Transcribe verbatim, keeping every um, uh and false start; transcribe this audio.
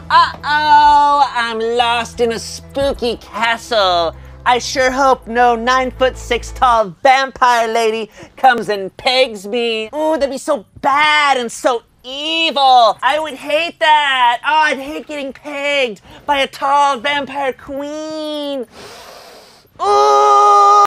Uh-oh, I'm lost in a spooky castle. I sure hope no nine foot six tall vampire lady comes and pegs me. Ooh, that'd be so bad and so evil. I would hate that. Oh, I'd hate getting pegged by a tall vampire queen. Ooh.